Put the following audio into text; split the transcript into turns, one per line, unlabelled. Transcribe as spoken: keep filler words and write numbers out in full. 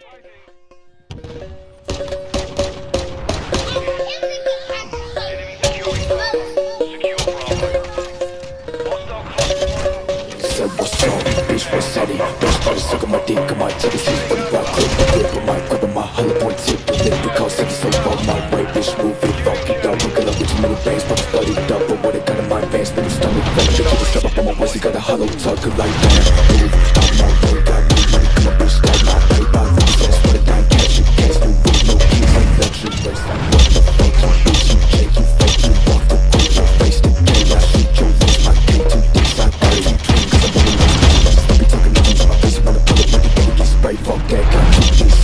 Suck on my dick, I might take a seat for the rock clip. Flip on my grip on my hollow point tip. Live because it's so on my way. Bitch, move it, fuck it up. Look it up with too many bangs, but I'm bloodied up. But what I got in my advance, then I'm stomach fuck. Bitch, I was strap up on my waist, he got a hollow tuck. Like that, move out my way. Got me money, come on, bitch, that my way. My roots, that's what I got, catch you. Can't do with no keys, like luxury race. Like what the fuck, you bitch, you Jake, you fake, you walk the court, your face the day. I shoot your lips, my K two dicks, I got it between, cause I'm only nice. Fuck that, got two G's.